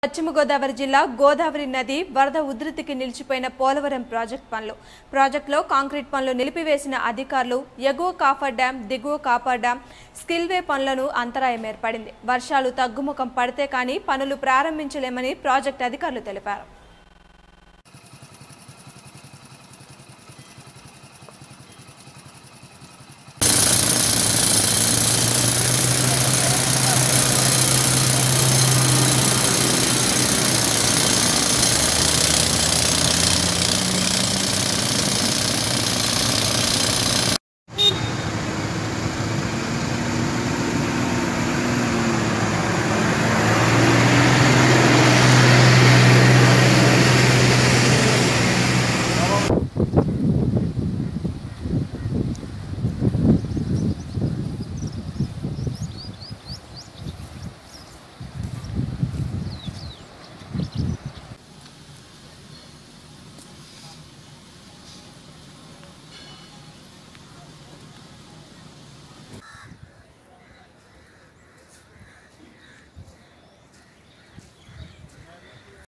పశ్చిమ గోదావరి జిల్లా గోదావరి నది వరద ఉధృతికి నిలిచిపోయిన పోలవరం ప్రాజెక్టులో కాంక్రీట్ పనులు నిలిపివేసిన అధికారులు ఎగువ కాఫర్ డ్యాం, దిగువ కాపర్ డ్యాం స్కిల్వే పనులను అంతరాయం ఏర్పడింది. వర్షాలు తగ్గుముఖం పడితే కానీ పనులు ప్రారంభించలేమని ప్రాజెక్టు అధికారులు తెలిపారు.